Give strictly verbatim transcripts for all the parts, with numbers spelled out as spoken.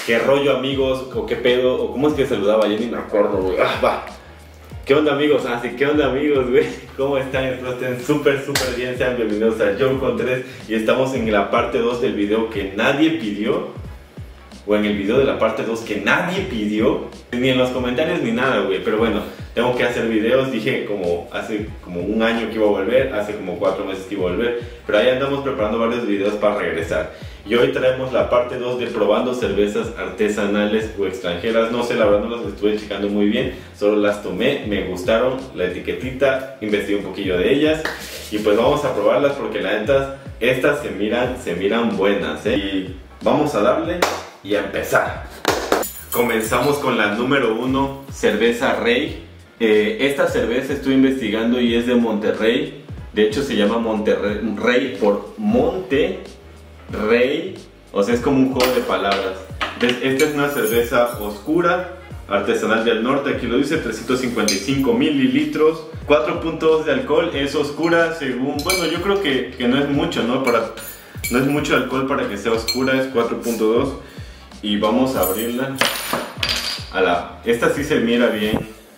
¿Qué rollo, amigos? ¿O qué pedo? ¿O cómo es que saludaba? Ya ni me acuerdo, güey. Ah, va. ¿Qué onda, amigos? Ah, sí, ¿qué onda, amigos, güey? ¿Cómo están? Espero estén súper, súper bien. Sean bienvenidos a Joe con tres. Y estamos en la parte dos del video que nadie pidió. O en el video de la parte dos que nadie pidió. Ni en los comentarios ni nada, güey. Pero bueno, tengo que hacer videos. Dije como hace como un año que iba a volver. Hace como cuatro meses que iba a volver. Pero ahí andamos preparando varios videos para regresar. Y hoy traemos la parte dos de probando cervezas artesanales o extranjeras. No sé, la verdad no las estuve checando muy bien. Solo las tomé, me gustaron, la etiquetita, investigué un poquillo de ellas. Y pues vamos a probarlas porque la neta, estas se miran, se miran buenas, ¿eh? Y vamos a darle y a empezar. Comenzamos con la número uno, cerveza Rey. Eh, esta cerveza estuve investigando y es de Monterrey. De hecho se llama Monterrey por Monte Rey, o sea, es como un juego de palabras. Esta es una cerveza oscura, artesanal del norte, aquí lo dice, trescientos cincuenta y cinco mililitros, cuatro punto dos de alcohol, es oscura según, bueno, yo creo que, que no es mucho, ¿no? Para, no es mucho alcohol para que sea oscura, es cuatro punto dos. Y vamos a abrirla. A la, esta sí se mira bien.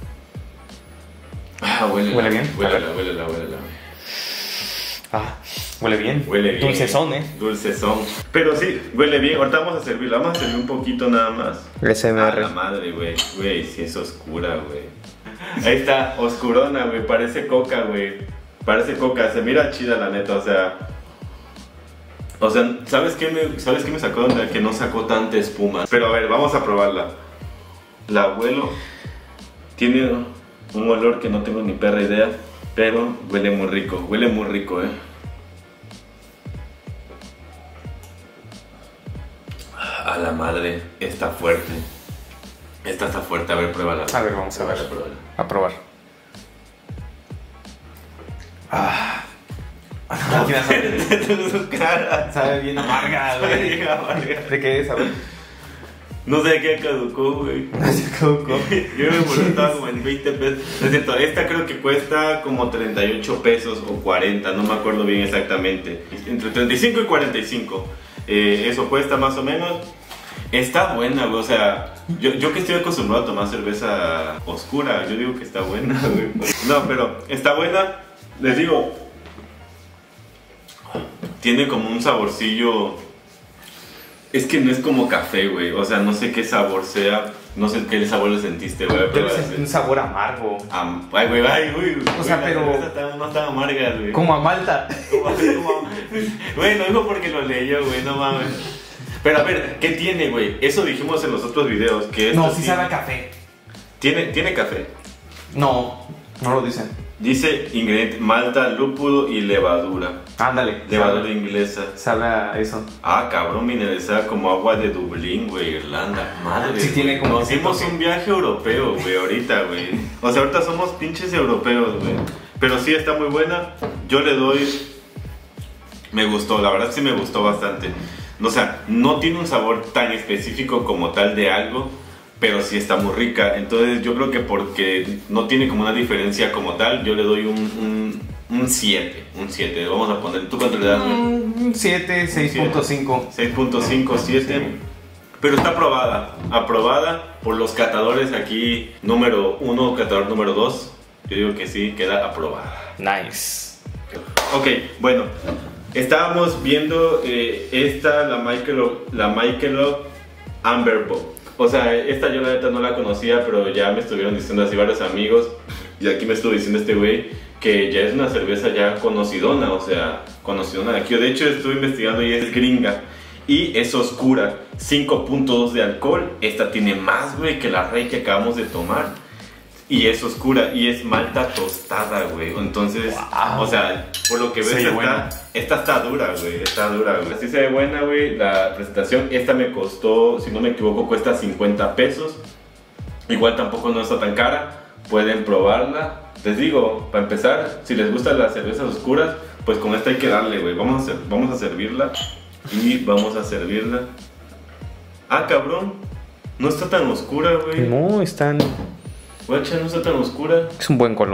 Ah, huele, ¿Huele bien? Huélela, huélela, huélela. Ah, huele bien. Huele bien. Dulcezón, eh. Dulcezón. Pero sí, huele bien. Ahorita vamos a servirla. Vamos a servir un poquito nada más. S M R. A la madre, güey. Güey, sí es oscura, güey. Ahí está, oscurona, güey. Parece coca, güey. Parece coca. Se mira chida, la neta. O sea... O sea, ¿sabes qué me, ¿sabes qué me sacó de onda? Que no sacó tanta espuma. Pero a ver, vamos a probarla. La huelo. Tiene un olor que no tengo ni perra idea. Pero huele muy rico. Huele muy rico, eh. A la madre, está fuerte. Esta está fuerte, a ver, pruébala. A ver, vamos a ver. Pruébala. A probar. Ah. Tu cara. Sabe bien amarga, güey. ¿De qué es? A ver. No sé qué caducó, güey. No sé caducó. Yo me acuerdo, estaba como en veinte pesos. Es cierto, esta creo que cuesta como treinta y ocho pesos o cuarenta, no me acuerdo bien exactamente. Entre treinta y cinco y cuarenta y cinco. Eh, eso cuesta más o menos. Está buena, güey, o sea, yo, yo que estoy acostumbrado a tomar cerveza oscura, yo digo que está buena, güey. No, pero está buena, les digo, tiene como un saborcillo, es que no es como café, güey, o sea, no sé qué sabor sea, no sé qué sabor le sentiste, güey. Pero es un sabor amargo. Am, ay, güey, ay, güey. O sea, güey, pero... La cerveza está, no está amarga, güey. Como a malta. Como así, como... Güey, no digo porque lo leyó, güey, no mames. Pero a ver, ¿qué tiene, güey? Eso dijimos en los otros videos. Que No, sí tiene... sabe a café. ¿Tiene, ¿Tiene café? No, no lo dicen. Dice ingrediente, malta, lúpulo y levadura. Ándale. Levadura sabe, inglesa. Sabe a eso. Ah, cabrón, mineralizada como agua de Dublín, güey, Irlanda. Madre. Sí, tiene como... Nos dimos un viaje europeo, güey, ahorita, güey. O sea, ahorita somos pinches europeos, güey. Pero sí está muy buena. Yo le doy... Me gustó, la verdad sí me gustó bastante. O sea, no tiene un sabor tan específico como tal de algo, pero sí está muy rica. Entonces yo creo que porque no tiene como una diferencia como tal, yo le doy un siete. Un siete, vamos a poner. ¿Tú cuánto le das, güey? Un siete, seis punto cinco. seis punto cinco, siete. Sí. Pero está aprobada. Aprobada por los catadores aquí, número uno, catador número dos. Yo digo que sí, queda aprobada. Nice. Ok, bueno. Estábamos viendo eh, esta, la Michelob, la Michelob Amber Bock. O sea, esta yo la neta no la conocía, pero ya me estuvieron diciendo así varios amigos. Y aquí me estuvo diciendo este güey que ya es una cerveza ya conocidona, o sea, conocidona de aquí. Yo de hecho estuve investigando y es gringa. Y es oscura, cinco punto dos de alcohol. Esta tiene más, güey, que la Rey que acabamos de tomar. Y es oscura, y es malta tostada, güey. Entonces, wow. O sea, por lo que ves, esta, buena. esta está dura, güey. Está dura, güey. Así se ve buena, güey, la presentación. Esta me costó, si no me equivoco, cuesta cincuenta pesos. Igual tampoco no está tan cara. Pueden probarla. Les digo, para empezar, si les gustan las cervezas oscuras, pues con esta hay que darle, güey. Vamos a hacer, vamos a servirla. Y vamos a servirla. Ah, cabrón. No está tan oscura, güey. No, están... Guacha, no está tan oscura. Es un buen color.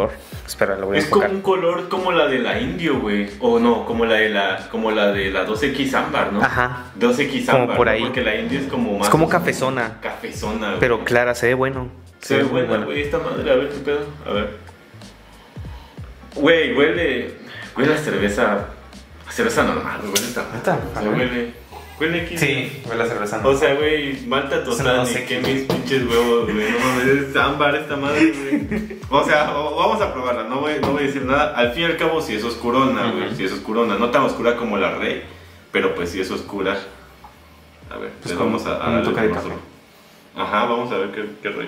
Espera, lo voy a Es como enfocar. un color como la de la Indio, güey. O no, como la de la, como la de la dos equis ámbar, ¿no? Ajá. dos equis Como ámbar, por ¿no? ahí. Porque la Indio es como más... Es como cafezona. Cafezona, güey. Pero clara, se ve bueno. Se ve buena, güey, esta madre. A ver, ¿qué pedo? A ver. Güey, huele... Huele a cerveza... A cerveza normal, güey. Huele esta ¿Neta? O A sea, ver. huele... Huele aquí. Sí, huele a cerveza. O sea, güey, malta total, no ni sé que qué. mis pinches huevos, güey. No mames, es ámbar esta madre, güey. O sea, o- vamos a probarla, no voy, no voy a decir nada. Al fin y al cabo, si es oscurona, güey. Ujú. Si es oscurona, no tan oscura como la Rey, pero pues si es oscura. A ver, Pues le con- vamos a, a con un darle toque de con café. nosotros. Ajá, vamos a ver qué, qué rollo.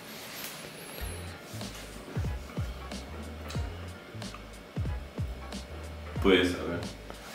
Pues, a ver.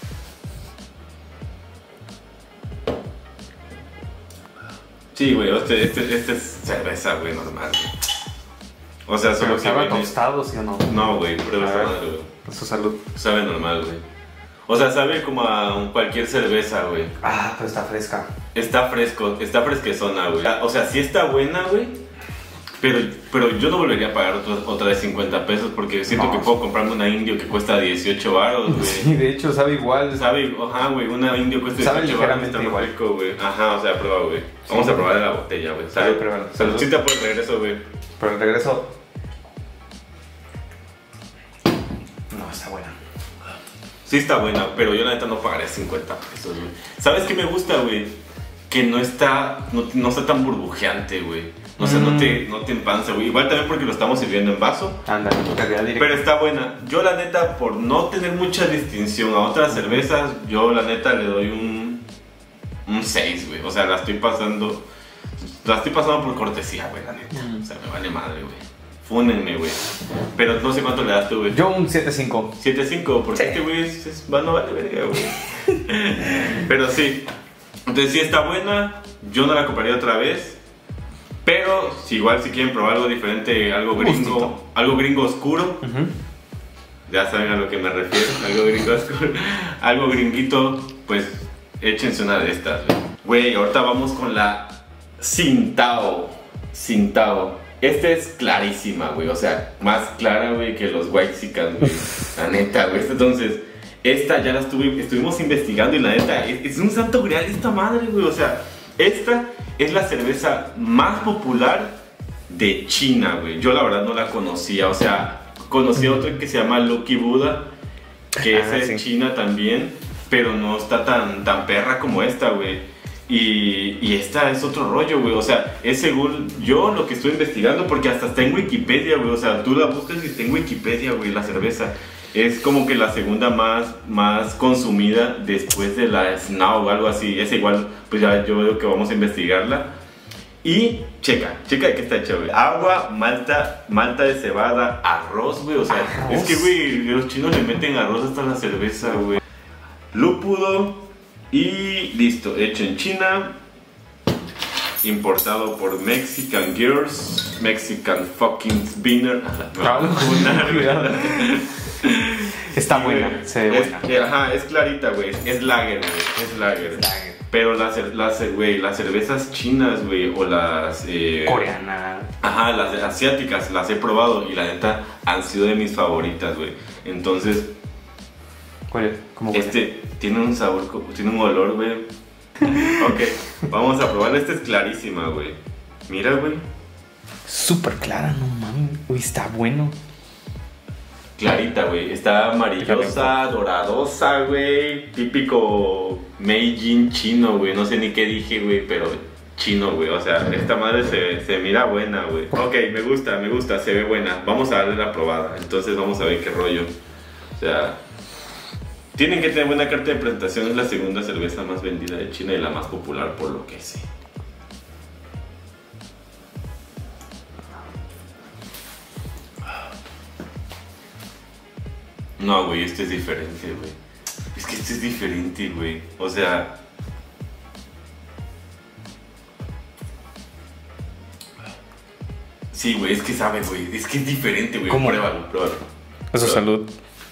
Sí, güey, este, este, este es cerveza, güey, normal, güey. O sea, solo Pero que sabe a viene- tostado, ¿sí o no? No, güey, prueba A esta ver. madre, güey. Su salud. Sabe normal, güey. O sea, sabe como a un- cualquier cerveza, güey. Ah, pero está fresca. Está fresco, está fresquezona, güey. O sea, sí está buena, güey. Pero, pero yo no volvería a pagar otra, otra de cincuenta pesos porque siento No. que puedo comprarme una Indio que cuesta dieciocho baros, güey. Sí, de hecho sabe igual. Sabe, ajá, güey, una Indio cuesta Sabe dieciocho baros, ligeramente está muy igual. rico, güey. Ajá, o sea, prueba, güey. Vamos Sí. a probar de la botella, güey. Sí, Salud. pruébala. Salud. Salud. Sí te puedes regreso, güey. Pero el regreso. No, está buena. Sí está buena, pero yo la neta no pagaré cincuenta pesos, güey. ¿Sabes qué me gusta, güey? Que no está, no, no está tan burbujeante, güey. O sea, no Mm. te, no te empanza, güey. Igual también porque lo estamos sirviendo en vaso. Anda, calidad directa. Pero está buena. Yo la neta, por no tener mucha distinción a otras cervezas, yo la neta le doy un un seis, güey. O sea, la estoy pasando la estoy pasando por cortesía, güey, la neta. O sea, me vale madre, güey. Fúnenme, güey. Pero no sé cuánto le das tú, güey. Yo un siete cinco. siete cinco, porque Sí. este güey es, es, va, no vale verga, güey. Pero sí. Entonces sí está buena. Yo no la compraría otra vez. Pero si igual si quieren probar algo diferente, algo gringo, Gustito. algo gringo oscuro, Ujú. ya saben a lo que me refiero, algo gringo oscuro, algo gringuito, pues échense una de estas, güey. Güey, ahorita vamos con la Tsingtao. Tsingtao. Esta es clarísima, güey, o sea, más clara, güey, que los Whitexicans, güey. La neta, güey. Entonces, esta ya la estuve, estuvimos investigando y la neta, es, es un santo grial esta madre, güey. O sea, esta es la cerveza más popular de China, güey. Yo la verdad no la conocía, o sea, conocí otra que se llama Lucky Buddha, que Ah, es de sí. China también, pero no está tan, tan perra como esta, güey. Y, y esta es otro rollo, güey. O sea, es según yo lo que estoy investigando, porque hasta está en Wikipedia, güey. O sea, tú la buscas y está en Wikipedia, güey, la cerveza. Es como que la segunda más, más consumida después de la Snow o algo así. Es igual, pues ya yo veo que vamos a investigarla. Y checa, checa de qué está hecha, güey. Agua, malta, malta de cebada, arroz, güey. O sea, ¿Arroz? es que, güey, los chinos le meten arroz hasta la cerveza, güey. Lúpulo y listo, hecho en China. Importado por Mexican Girls, Mexican fucking Spinner. Cuidado. Está buena, se ve es, buena. eh, Ajá, es clarita, güey. Es lager, güey. Es lager. Pero las, cer- las, cer- güey, las cervezas chinas, güey, o las... eh, Coreana. Ajá, las asiáticas las he probado y la neta han sido de mis favoritas, güey. Entonces, ¿Cuál es? ¿Cómo huele? este tiene un sabor, co- tiene un olor, güey. Ok, vamos a probarla. Esta es clarísima, güey. Mira, güey. Súper clara, no mames. Uy, está bueno. Clarita, güey. Está amarillosa, doradosa, güey. Típico Meijin chino, güey. No sé ni qué dije, güey, pero chino, güey. O sea, esta madre se, se mira buena, güey. Ok, me gusta, me gusta, se ve buena. Vamos a darle la probada. Entonces vamos a ver qué rollo. O sea, tienen que tener buena carta de presentación. Es la segunda cerveza más vendida de China y la más popular, por lo que sé. No, güey, este es diferente, güey. Es que este es diferente, güey. O sea... Sí, güey, es que sabe, güey. Es que es diferente, güey. ¿Cómo? Pruébalo, pruébalo. Eso, Pruébalo. salud.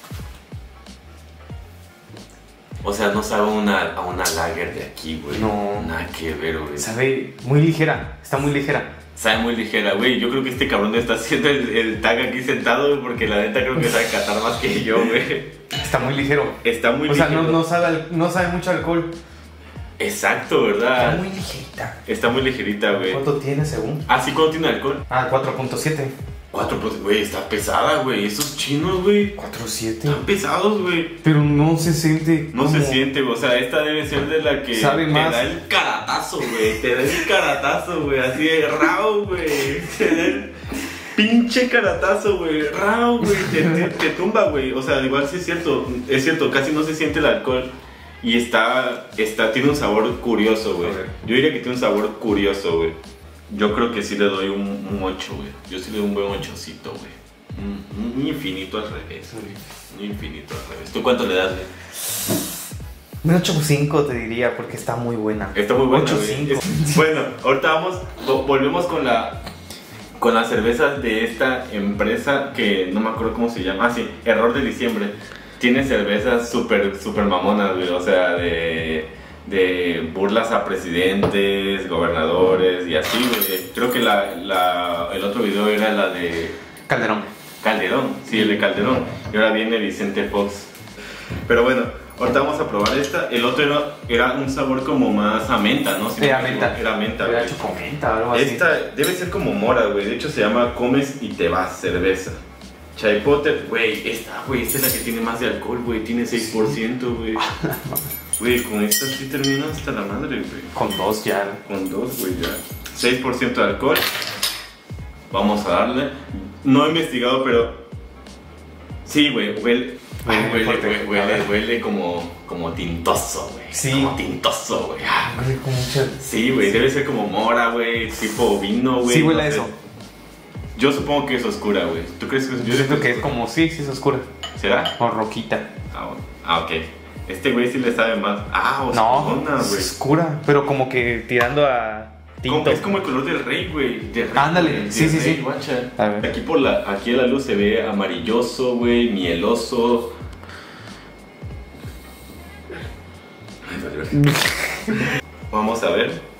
O sea, no sabe una, a una lager de aquí, güey. No. Nada que ver, güey. Sabe muy ligera. Está muy ligera. Sabe muy ligera, güey. Yo creo que este cabrón está haciendo el, el tag aquí sentado, güey, porque la neta creo que sabe catar más que yo, güey. Está muy ligero. Está muy o ligero. O sea, no, no, sabe, no sabe mucho alcohol. Exacto, ¿verdad? Está muy ligerita. Está muy ligerita, güey. ¿Cuánto tiene según? Ah, sí, ¿cuánto tiene alcohol? Ah, cuatro punto siete. cuatro punto siete, güey, está pesada, güey. Esos chinos, güey. cuatro punto siete. Están pesados, güey. Pero no se siente. No como... se siente, güey. O sea, esta debe ser de la que sabe te más. da el caratazo, güey. Te da el caratazo, güey. Así de rao, güey. Te da el pinche caratazo, güey. Rao, güey. Te, te, te tumba, güey. O sea, igual sí es cierto. Es cierto, casi no se siente el alcohol. Y está, está, tiene un sabor curioso, güey. Okay. Yo diría que tiene un sabor curioso, güey. Yo creo que sí le doy un, un ocho, güey. Yo sí le doy un buen ochocito, güey. Un, un infinito al revés, güey. Un infinito al revés. ¿Tú cuánto le das, güey? Un ocho punto cinco te diría, porque está muy buena. Está muy buena, ocho güey. punto cinco. Es- Bueno, ahorita vamos, vo- volvemos con la... Con las cervezas de esta empresa que no me acuerdo cómo se llama. Ah, sí, Error de Diciembre. Tiene cervezas súper, súper mamonas, güey. O sea, de, de burlas a presidentes, gobernadores y así, güey. Creo que la, la, el otro video era la de Calderón. Calderón. Sí, el de Calderón. Y ahora viene Vicente Fox. Pero bueno, ahorita vamos a probar esta. El otro era, era un sabor como más a menta, ¿no? Si Era no me menta. equivoco, Era menta, Era güey. chocomenta, algo así. Esta debe ser como mora, güey. De hecho se llama Comes y te vas, cerveza. Chai Potter, güey, esta, güey, esta es la que tiene más de alcohol, güey. Tiene seis por ciento, güey. Güey, con esta sí termina hasta la madre, güey. Con dos ya. Con dos, güey, ya. seis por ciento de alcohol. Vamos a darle. No he investigado, pero... Sí, güey, huele... Huele Huele, fuerte. huele, huele, huele como, como tintoso, güey. Sí. Como tintoso, güey. Ah, Huele como mucha- sí, güey, debe ser como mora, güey, tipo vino, güey. Sí, huele no a sé. eso. Yo supongo que es oscura, güey. ¿Tú crees que es Yo siento que es como, sí, sí es oscura. ¿Será? O roquita. Ah, bueno. Ah, ok. Este güey sí le sabe más. Ah, No, oscura, es güey. oscura. Pero como que tirando a Como- tinto. Es como el color del rey, güey. de rey, Ándale, güey, de sí, sí, rey, sí. guacha. A ver. Aquí por la, aquí a la luz se ve amarilloso, güey, mieloso. Ay, vale, vale. Vamos a ver.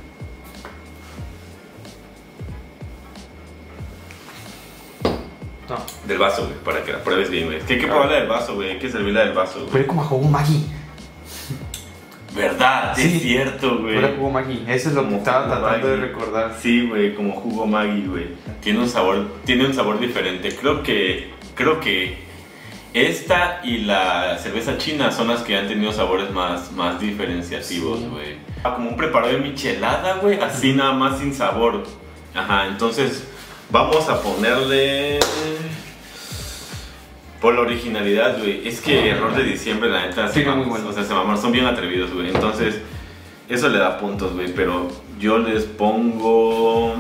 No. Del vaso, güey, para que la pruebes bien, güey. Es que hay que probarla del vaso, güey. Hay que servirla del vaso, güey. Huele como a jugo Maggi. ¿Verdad? Sí. Es cierto, güey. Huele a jugo Maggi. Eso es lo que Como estaba jugo tratando de Maggi. recordar. Sí, güey, como jugo Maggi, güey. Tiene un sabor, tiene un sabor diferente. Creo que, creo que esta y la cerveza china son las que han tenido sabores más, más diferenciativos, Sí. güey. Ah, como un preparado de michelada, güey, así nada más sin sabor. Ajá, entonces vamos a ponerle... Por la originalidad, güey. Es que Error de Diciembre, la neta, se Sí, no, maman, muy bueno. o sea, se maman, son bien atrevidos, güey. Entonces, eso le da puntos, güey. Pero yo les pongo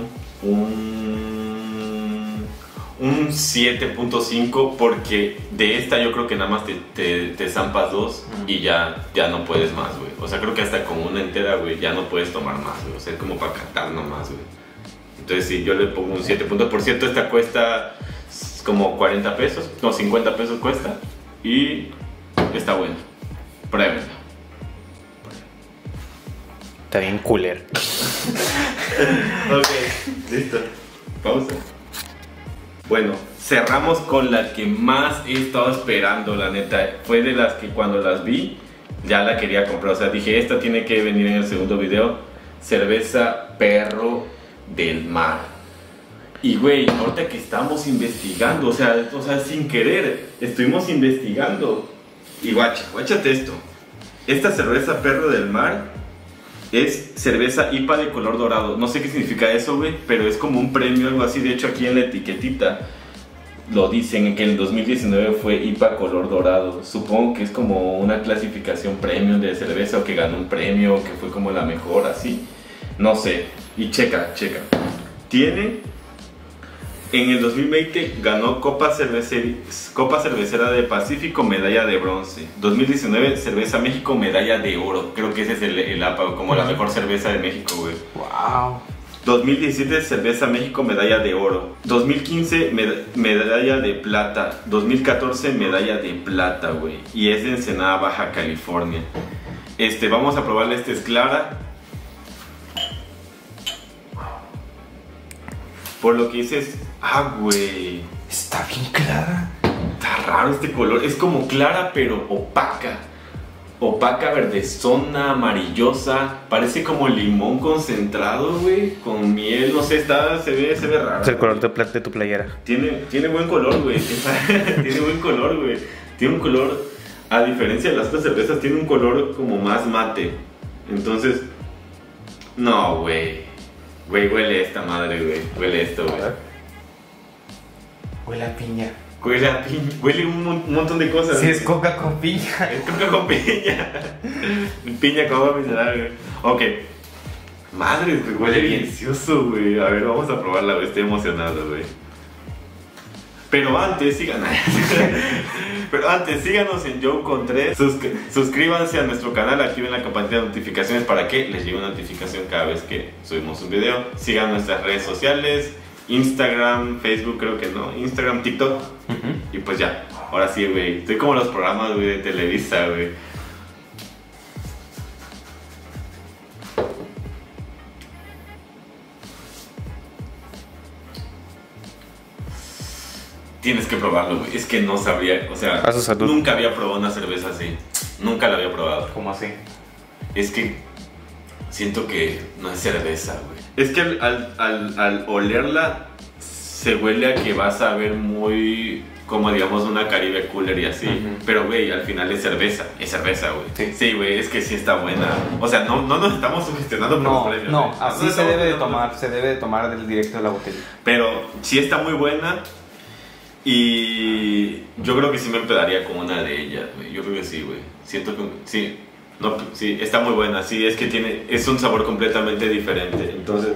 un, un siete punto cinco porque de esta yo creo que nada más te, te, te zampas dos y ya, ya no puedes más, güey. O sea, creo que hasta con una entera, güey, ya no puedes tomar más, güey. O sea, es como para cantar nomás, güey. Entonces, si yo le pongo un siete puntos, por cierto, esta cuesta como cuarenta pesos, no, cincuenta pesos cuesta y está buena. Pruébenla. Está bien cooler. Ok, listo. Pausa. Bueno, cerramos con la que más he estado esperando, la neta. Fue de las que cuando las vi ya la quería comprar. O sea, dije, esta tiene que venir en el segundo video. Cerveza Perro del Mar. Y güey, ahorita que estamos investigando, o sea, o sea, sin querer, estuvimos investigando. Y guacha, guáchate esto. Esta cerveza Perro del Mar es cerveza I P A de color dorado. No sé qué significa eso, güey, pero es como un premio, algo así. De hecho, aquí en la etiquetita lo dicen que en el dos mil diecinueve fue I P A color dorado. Supongo que es como una clasificación premium de cerveza o que ganó un premio o que fue como la mejor, así. No sé. Y checa, checa. Tiene... En el dos mil veinte ganó Copa, Cervece- Copa Cervecera de Pacífico, medalla de bronce. dos mil diecinueve, Cerveza México, medalla de oro. Creo que ese es el, el A P A, como la mejor cerveza de México, güey. Wow. dos mil diecisiete, Cerveza México, medalla de oro. dos mil quince, med- medalla de plata. dos mil catorce, medalla de plata, güey. Y es de Ensenada, Baja California. Este, vamos a probarla, esta es clara. por lo que dices, ah, güey, Está bien clara. está raro este color. Es como clara, pero opaca. Opaca, verdezona, amarillosa. Parece como limón concentrado, güey. Con miel, no sé, está, se ve, se ve raro. Es el color de, pla- de tu playera. Tiene, tiene buen color, güey. Tiene buen color, güey. Tiene un color, a diferencia de las otras cervezas, tiene un color como más mate. Entonces, no, güey. Güey, huele esta madre, güey. Huele esto, güey. Huele a piña. Huele a piña. Huele un, mon- un montón de cosas. Sí, es coca con piña. Es coca con piña. Piña con agua mineral, güey. Ok. Madre, güey, huele delicioso, güey. A ver, vamos a probarla, güey. Estoy emocionado, güey. Pero antes, sigan. Pero antes, síganos en Joe con tres. Suscri- suscríbanse a nuestro canal, activen la campanita de notificaciones para que les llegue una notificación cada vez que subimos un video. Sigan nuestras redes sociales, Instagram, Facebook, creo que no, Instagram, TikTok. Uh-huh. Y pues ya, ahora sí, güey. Estoy como los programas, güey, de Televisa, güey. Tienes que probarlo, güey. Es que no sabría, o sea, A su salud. nunca había probado una cerveza así. Nunca la había probado. ¿Cómo así? Es que siento que no es cerveza, güey. Es que al, al, al, al olerla se huele a que vas a ver muy como digamos una Caribe Cooler y así. Ujú. Pero, güey, al final es cerveza. Es cerveza, güey. Sí. Sí, güey, es que sí está buena. O sea, no, no nos estamos sugestionando por No, los premios. no, güey. así nos se estamos debe de sugestionando. tomar, se debe de tomar del directo de la botella. Pero sí está muy buena. Y yo creo que sí me empedaría con una de ellas, güey. Yo creo que sí, güey. Siento que sí. No, sí, está muy buena. Sí, es que tiene es un sabor completamente diferente. Entonces,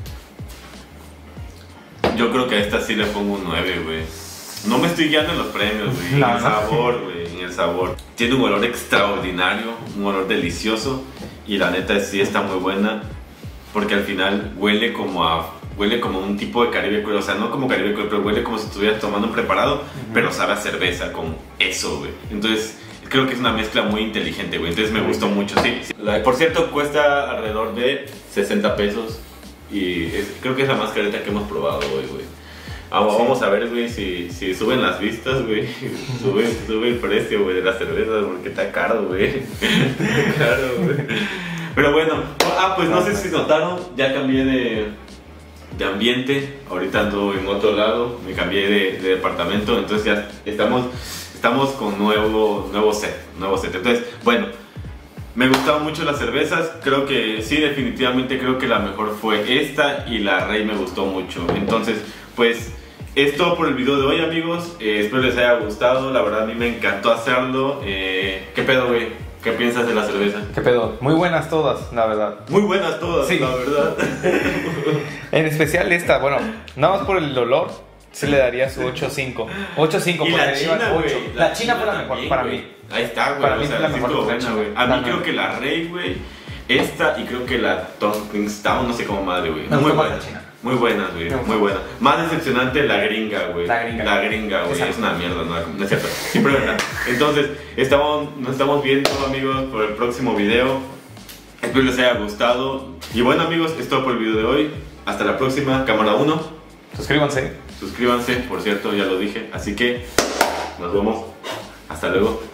yo creo que a esta sí le pongo un nueve, güey. No me estoy guiando en los premios, güey. No, en el no. sabor, güey, en el sabor. Tiene un olor extraordinario, un olor delicioso. Y la neta sí está muy buena. Porque al final huele como a huele como un tipo de Caribe Cooler, o sea, no como Caribe Cooler, pero huele como si estuvieras tomando un preparado, uh-huh. pero sabe a cerveza con eso, güey. Entonces, creo que es una mezcla muy inteligente, güey. Entonces me gustó mucho, sí. sí. La, por cierto, cuesta alrededor de sesenta pesos y es, creo que es la más careta que hemos probado hoy, güey. Ah, sí. Vamos a ver, güey, si, si suben las vistas, güey. Sube, sube el precio, güey, de las cervezas, porque está caro, güey. Está caro, güey. Pero bueno, ah, pues no sé si notaron, ya cambié de... de ambiente, ahorita ando en otro lado, me cambié de, de departamento, entonces ya estamos, estamos con nuevo, nuevo set, nuevo set. Entonces, bueno, me gustaban mucho las cervezas, creo que sí, definitivamente creo que la mejor fue esta y la Rey me gustó mucho. Entonces, pues, es todo por el video de hoy, amigos, eh, espero les haya gustado, la verdad a mí me encantó hacerlo. eh, ¿Qué pedo, güey? ¿Qué piensas de la cerveza? ¿Qué pedo? Muy buenas todas, la verdad. Muy buenas todas, sí. La verdad. En especial esta, bueno, nada más por el olor, se le daría su ocho cinco. ocho cinco, y la China, güey. La, la China fue la mejor también, para güey. mí. Ahí está, güey. Para o mí sea, es la sí mejor estuvo que buena, China. güey. A mí Dame. creo que la Rey, güey. Esta y creo que la Tonkingstown, no sé cómo madre, güey. Me Muy gustó más buena. la China. Muy buenas, güey. Muy buena. Más decepcionante la gringa, güey. La gringa. La gringa, güey. Exacto. Es una mierda, no, no es cierto. Sí, pero verdad. Entonces, estamos, nos estamos viendo, amigos, por el próximo video. Espero les haya gustado. Y bueno, amigos, es todo por el video de hoy. Hasta la próxima. Cámara uno. Suscríbanse. Suscríbanse, por cierto, ya lo dije. Así que nos vemos. Hasta luego.